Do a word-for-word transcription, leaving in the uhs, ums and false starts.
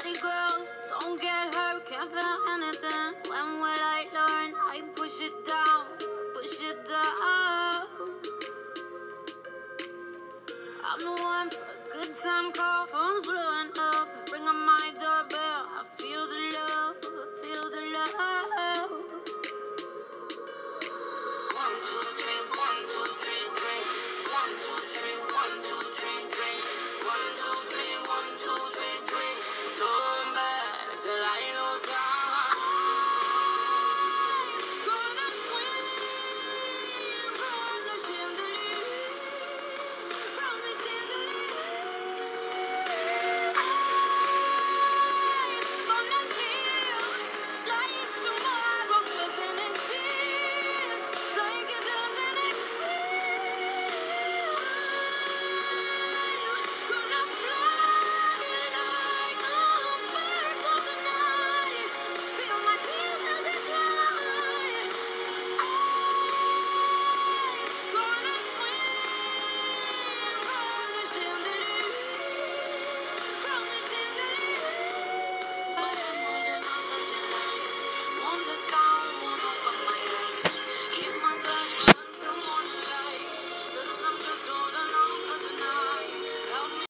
Party girls, don't get hurt, can't feel anything. When will I learn? I push it down, push it down. I'm the one for a good time call, phone's blue.